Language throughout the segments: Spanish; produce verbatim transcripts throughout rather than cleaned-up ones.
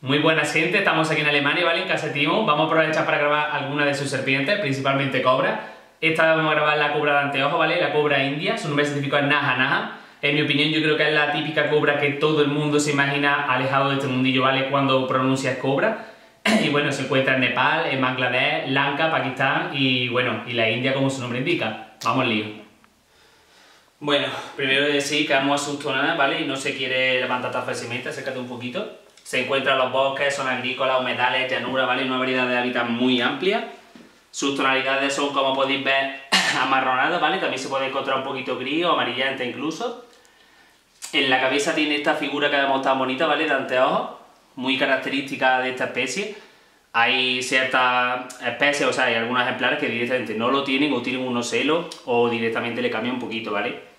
Muy buenas gente, estamos aquí en Alemania, ¿vale? En casa de Timo. Vamos a aprovechar para grabar alguna de sus serpientes, principalmente cobras. Esta vez vamos a grabar la cobra de anteojo, ¿vale? La cobra india, su nombre científico es Naja Naja. En mi opinión yo creo que es la típica cobra que todo el mundo se imagina alejado de este mundillo, ¿vale? Cuando pronuncias cobra. Y bueno, se encuentra en Nepal, en Bangladesh, Lanka, Pakistán y bueno, y la India como su nombre indica. Vamos al lío. Bueno, primero decir que vamos a subzonada, ¿vale? Y no se quiere levantar tan fácilmente, acércate un poquito. Se encuentran los bosques, zonas agrícolas, humedales, llanuras, ¿vale? Una variedad de hábitats muy amplia. Sus tonalidades son, como podéis ver, amarronadas, ¿vale? También se puede encontrar un poquito gris o amarillenta incluso. En la cabeza tiene esta figura que vemos tan bonita, ¿vale? De anteojos, muy característica de esta especie. Hay ciertas especies, o sea, hay algunos ejemplares que directamente no lo tienen o tienen unos celos o directamente le cambian un poquito, ¿vale?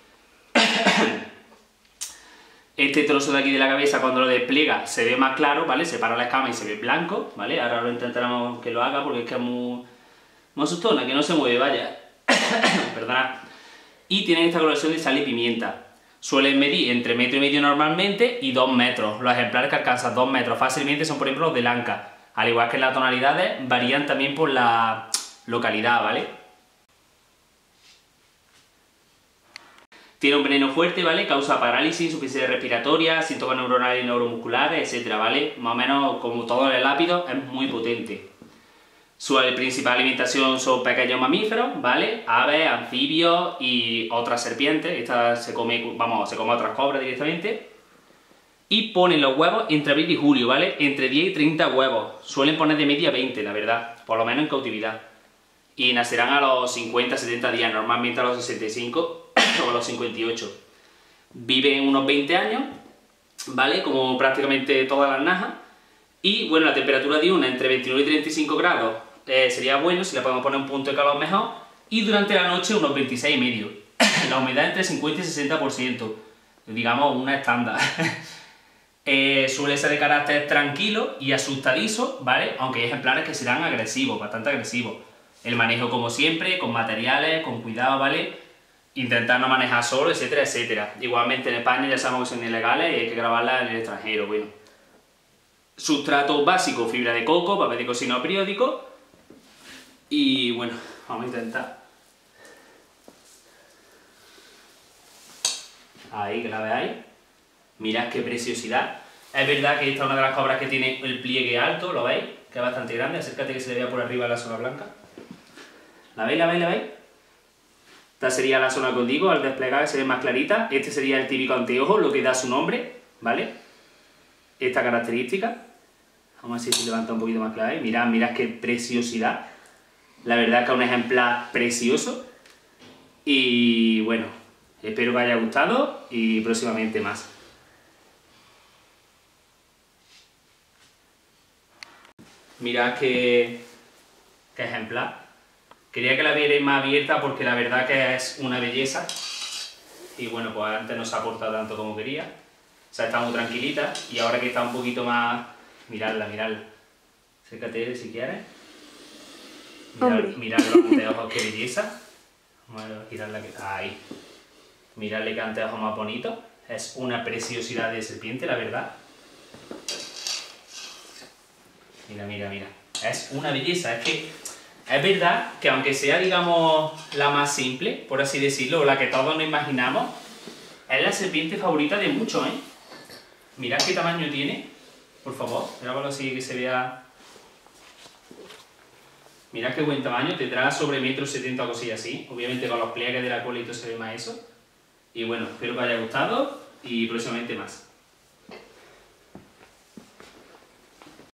Este trozo de aquí de la cabeza cuando lo despliega se ve más claro, ¿vale? Se para la escama y se ve blanco, ¿vale? Ahora lo intentaremos que lo haga porque es que es muy, muy asustona, que no se mueve, vaya. Perdonad. Y tienen esta coloración de sal y pimienta. Suelen medir entre metro y medio normalmente y dos metros. Los ejemplares que alcanzan dos metros fácilmente son, por ejemplo, los de Lanka. Al igual que las tonalidades, varían también por la localidad, ¿vale? Tiene un veneno fuerte, ¿vale? Causa parálisis, insuficiencia respiratoria, síntomas neuronales y neuromusculares, etcétera, ¿vale? Más o menos, como todo el lápido, es muy potente. Su principal alimentación son pequeños mamíferos, ¿vale? Aves, anfibios y otras serpientes. Esta se come, vamos, se come a otras cobras directamente. Y ponen los huevos entre abril y julio, ¿vale? Entre diez y treinta huevos. Suelen poner de media veinte, la verdad. Por lo menos en cautividad. Y nacerán a los cincuenta a setenta días, normalmente a los sesenta y cinco o a los cincuenta y ocho. Viven unos veinte años, ¿vale? Como prácticamente todas las najas. Y bueno, la temperatura diurna entre veintinueve y treinta y cinco grados eh, sería bueno, si le podemos poner un punto de calor mejor. Y durante la noche unos veintiséis y medio. La humedad entre cincuenta y sesenta por ciento. Digamos, una estándar. eh, suele ser de carácter tranquilo y asustadizo, ¿vale? Aunque hay ejemplares que serán agresivos, bastante agresivos. El manejo, como siempre, con materiales, con cuidado, ¿vale? Intentar no manejar solo, etcétera, etcétera. Igualmente en España ya sabemos que son ilegales y hay que grabarlas en el extranjero, bueno. Sustrato básico, fibra de coco, papel de cocina periódico. Y bueno, vamos a intentar. Ahí, que la veáis. Mirad qué preciosidad. Es verdad que esta es una de las cobras que tiene el pliegue alto, ¿lo veis? Que es bastante grande, acércate que se le vea por arriba la zona blanca. ¿La veis, la veis, la veis? Esta sería la zona que os digo, al desplegar se ve más clarita. Este sería el típico anteojo, lo que da su nombre, ¿vale? Esta característica. Vamos a ver si se levanta un poquito más clara. Mirad, mirad qué preciosidad. La verdad es que es un ejemplar precioso. Y bueno, espero que os haya gustado y próximamente más. Mirad qué, qué ejemplar. Quería que la vierais más abierta porque la verdad que es una belleza. Y bueno, pues antes no se ha portado tanto como quería. O sea, está muy tranquilita. Y ahora que está un poquito más... Miradla, miradla. Acércate si quieres. Mirad, mirad los anteojos, qué belleza. Vamos a girarla que... Ahí. Miradle qué anteojos más bonitos. Es una preciosidad de serpiente, la verdad. Mira, mira, mira. Es una belleza. Es que... Es verdad que aunque sea, digamos, la más simple, por así decirlo, o la que todos nos imaginamos, es la serpiente favorita de muchos, ¿eh? Mirad qué tamaño tiene, por favor, miradlo así que se vea... Mirad qué buen tamaño, tendrá sobre metro setenta o cosillas así, obviamente con los pliegues de la cola y todo se ve más eso. Y bueno, espero que os haya gustado y próximamente más.